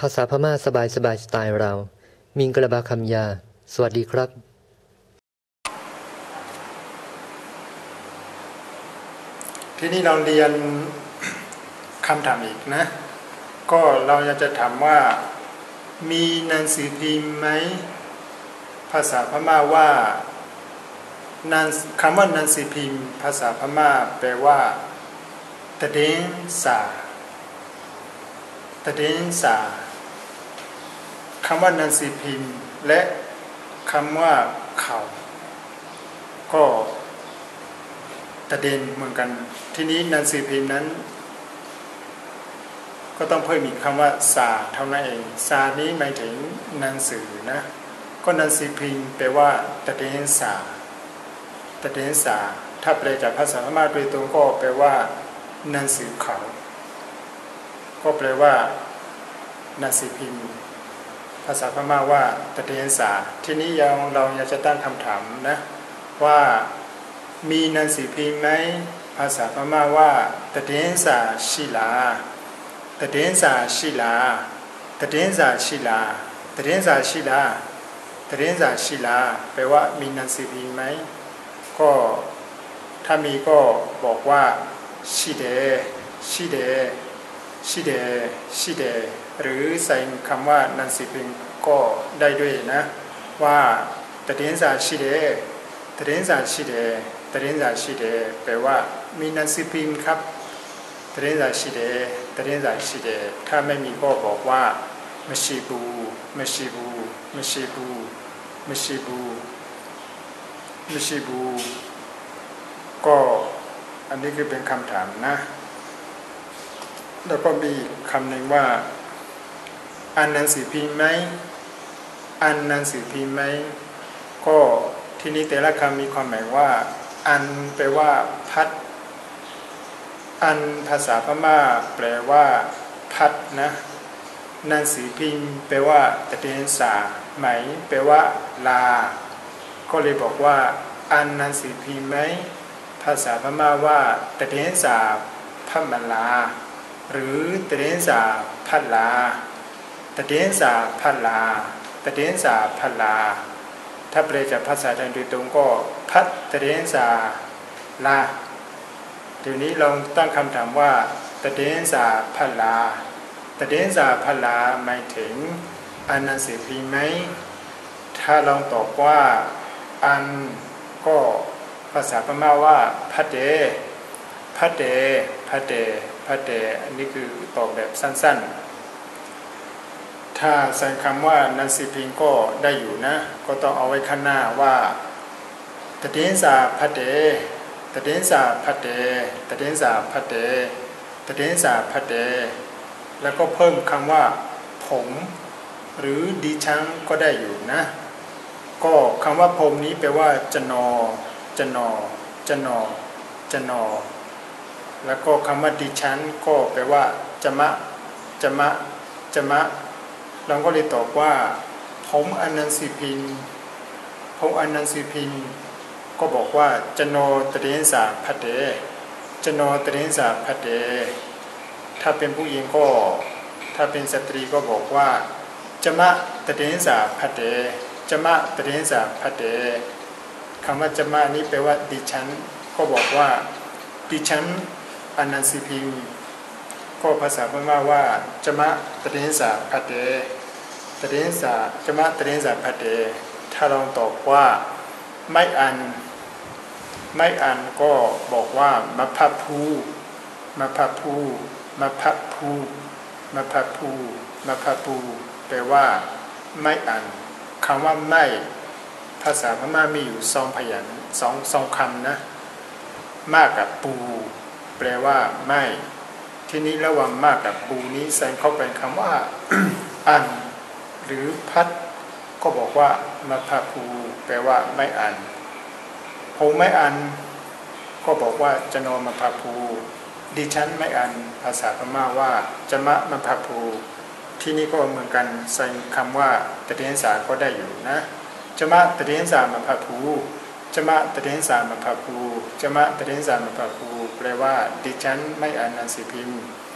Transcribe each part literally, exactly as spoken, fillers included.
ภาษาพม่าสบายสบายสไตล์เรามิงกระบาคำยาสวัสดีครับที่นี่เราเรียนคำถามอีกนะก็เราจะถามว่ามีหนังสือพิมพ์ไหมภาษาพม่าว่าคำว่าหนังสือพิมพ์ภาษาพม่าแปลว่าตะเดงสาตะเดงสาคำว่าหนังสือพิมพ์และคำว่าข่าวก็ตะเดนเหมือนกันทีนี้หนังสือพิมพ์นั้นก็ต้องเพิ่มอีกคำว่าสาเท่านั้นเองสานี้หมายถึงหนังสือนะก็หนังสือพิมพ์แปลว่าตะเดนสาตะเดนสาถ้าแปลจากภาษาพม่าโดยตรงก็แปลว่าหนังสือข่าวก็แปลว่าหนังสือพิมพ์ภาษาพม่าว่าตะเดนสาทีนี้ยังเราอยากจะตั้งคำถามนะว่ามีหนังสือพิมพ์ไหมภาษาพม่าว่าตะเดนสาชิลาตะเดนสาชิลาตะเดนสาชิลาตะเดนสาชิลาตะเดนสาชิลาแปลว่ามีหนังสือพิมพ์ไหมก็ถ้ามีก็บอกว่าชิเดชิเดชิเดชิเดหรือใส่คำว่าหนังสือพิมพ์ก็ได้ด้วยนะว่าตะเดนสาชิเดตะเดนสาชิเดตะเดนสาชิเดแปลว่ามีหนังสือพิมพ์ครับตะเดนสาชิเดตะเดนสาชิเดถ้าไม่มีก็บอกว่ามชิบูมชิบูมชิบูมชิบูมชิบูก็อันนี้คือเป็นคำถามนะแล้วก็มีคำหนึ่งว่าอ่านหนังสือพิมพ์ไหมอ่านหนังสือพิมพ์ไหมก็ที่นี้แต่ละคำมีความหมายว่าอันแปลว่าพัดอันภาษาพม่าแปลว่าพัดนะหนังสือพิมพ์แปลว่าตะเดนสาไหมแปลว่าลาก็เลยบอกว่าอันหนังสือพิมพ์ไหมภาษาพม่าว่าตะเดนสาพัมลาหรือตะเดนสาพัดลาตะเดนสาพัดลาตะเดนสาพัดลาถ้าแปลจากภาษาไทยโดยตรงก็พัดตะเดนสาลาเดี๋ยวนี้ลองตั้งคำถามว่าตะเดนสาพัดลาตะเดนสาพัดลาหมายถึงอ่านหนังสือพิมพ์ไหมถ้าลองตอบว่าอันก็ภาษาพม่าว่าพัดเดพัดเดพัดเดพัดเดอันนี้คือตอบแบบสั้นๆถ้าใส่คำว่าหนังสือพิมพ์ก็ได้อยู่นะก็ต้องเอาไว้ข้างหน้าว่าตะเดนสาพัดเดตะเดนสาพัดเดตะเดนสาพัดเดตะเดนสาพัดเดแล้วก็เพิ่มคำว่าผมหรือดิฉันก็ได้อยู่นะก็คำว่าผมนี้แปลว่าจะนอจะนอจะนอจะนอแล้วก็คำว่าดิฉันก็แปลว่าจะมะจะมะจะมะเราก็เลยตอบว่าผมอ่านหนังสือพิมพ์ผมอ่านหนังสือพิมพ์ก็บอกว่าจะนอตะเดนสาพัดเดจะนอตะเดนสาพัดเดถ้าเป็นผู้หญิงก็ถ้าเป็นสตรีก็บอกว่าจะมะตะเดนสาพัดเดจะมะตะเดนสาพัดเดคำว่าจะมะนี้แปลว่าดิฉันก็บอกว่าดิฉันอ่านหนังสือพิมพ์ก็ภาษาพม่าว่าจะมะตะเดนสาพัดเดตะเดนสาจะมะตะเดนสาพัดเดถ้าลองตอบว่าไม่อ่านไม่อ่านก็บอกว่ามาพับพูมาพับพูมาพับพูมาพับพูมาพับพูแปลว่าไม่อ่านคำว่าไม่ภาษาพม่ามีอยู่สองพยางค์สองสองคำนะมากกับปูแปลว่าไม่ที่นี้ระหว่างมากกับปูนี้ใส่เข้าไปคำว่า อ่านหรือพัดก็บอกว่ามาพับพูแปลว่าไม่อ่านผมไม่อ่านก็บอกว่าจะนอนมาพับพูดิฉันไม่อ่านภาษาพม่าว่าจะมะมาพับพูที่นี่ก็เหมือนกันใส่คำว่าตะเดนสาก็ได้อยู่นะจะมะตะเดนสามาพับพูจะมะตะเดนสามาพับพูจะมะตะเดนสามาพับพูแปลว่าดิฉันไม่อ่านหนังสือพิมพ์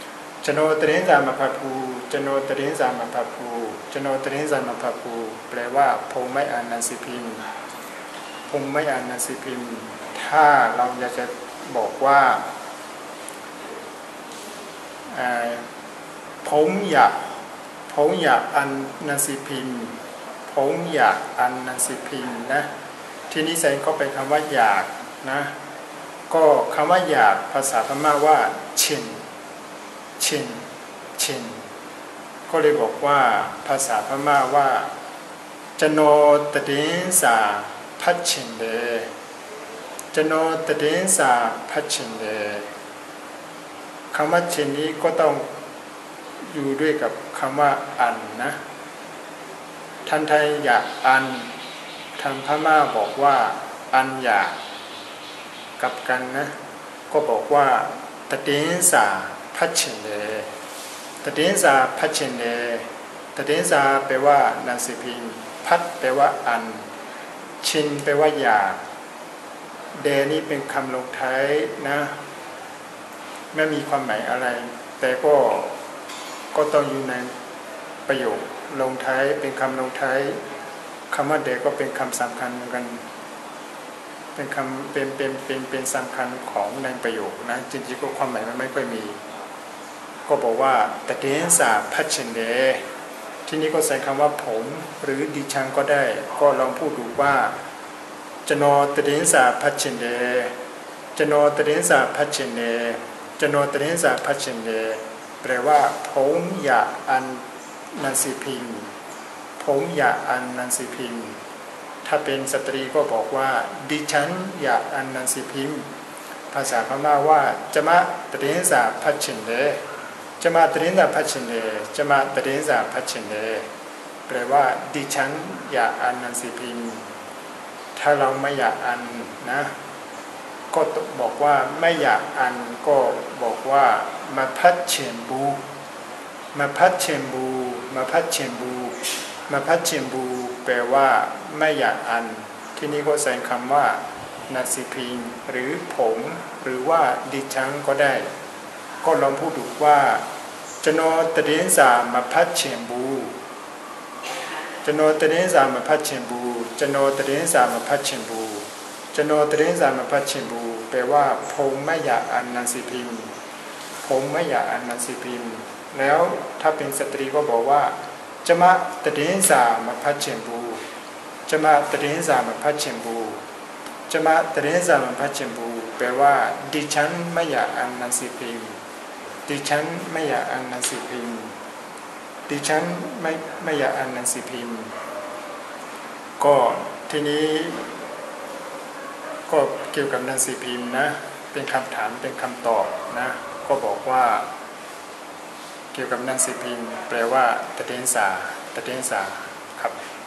จโนตรินสามาภภูจโนตรินสามาภภูจโนตรินสามาภภูแปลว่าผมไม่อ่านหนังสือพิมพ์ผมไม่อ่านหนังสือพิมพ์ถ้าเราอยากจะบอกว่าผมอยากผมอยากอ่านหนังสือพิมพ์ผมอยากอ่านหนังสือพิมพ์นะที่นี้ใส่ก็เป็นคำว่าอยากนะก็คำว่าอยากภาษาพม่าว่าชินชินชินก็เลยบอกว่าภาษาพม่าว่าจโนตดินสาพัชชินเดจโนตดินสาพัชชินเดคำว่าชินนี้ก็ต้องอยู่ด้วยกับคำว่าอันนะท่านไทยอยากอันทางพม่าบอกว่าอันอยากกับกันนะก็บอกว่าตดินสาพัชชินเดตดินสาพัชชินเดตดินสาแปลว่าหนังสือพิมพ์พัดแปลว่าอันชินแปลว่าอยากเดนี่เป็นคำลงท้ายนะไม่มีความหมายอะไรแต่ก็ก็ต้องอยู่ในประโยคลงท้ายเป็นคำลงท้ายคำว่าเดก็เป็นคำสำคัญเหมือนกันเป็นคำเป็นเป็นเป็นเป็นสำคัญของในประโยคนะจริงๆก็ความหมายมันไม่ค่อยมีก็บอกว่าตดินสาพัชชินเดที่นี้ก็ใส่คำว่าผมหรือดิฉันก็ได้ก็ลองพูดดูว่าจโนตดินสาพัชชินเดจโนตดินสาพัชชินเดจโนตดินสาพัชชินเดแปลว่าผมอยากอ่านหนังสือพิมพ์ผมอยากอ่านหนังสือพิมพ์ถ้าเป็นสตรีก็บอกว่าดิฉันอยากอ่านหนังสือพิมพ์ภาษาพม่าว่าจะมาตดินสาพัชชินเดจะมาตดินสาพัชชินเดจะมาตดินสาพัชชินเดแปลว่าดิฉันอยากอ่านหนังสือพิมพ์ถ้าเราไม่อยากอ่านนะก็บอกว่าไม่อยากอ่านก็บอกว่ามาพัดเชียนบูมาพัดเชียนบูมาพัดเชียนบูมาพัดเชียนบูแปลว่าไม่อยากอ่านที่นี้ก็ใส่คำว่าหนังสือพิมพ์หรือผมหรือว่าดิฉันก็ได้ก็ลองพูดดูว่าจโนตดินสามาพัดเชียนบูจโนตดินสามาพัดเชียนบูจโนตดินสามาพัดเชียนบูจโนตดินสามาพัดเชียนบูแปลว่าผมไม่อยากอ่านหนังสือพิมพ์ผมไม่อยากอ่านหนังสือพิมพ์แล้วถ้าเป็นสตรีก็บอกว่าจะมาตดินสามาพัดเชียนบูจะมาตดินสามาพัดเชียนบูจะมาตดินสามาพัดเชียนบูแปลว่าดิฉันไม่อยากอ่านหนังสือพิมพ์ดิฉันไม่อยากอ่านหนังสือพิมพ์ดิฉันไม่ไม่อยากอ่านหนังสือพิมพ์ก็ทีนี้ก็เกี่ยวกับหนังสือพิมพ์นะเป็นคำถามเป็นคำตอบนะก็บอกว่าเกี่ยวกับหนังสือพิมพ์แปลว่าตดินสาตดินสาครับ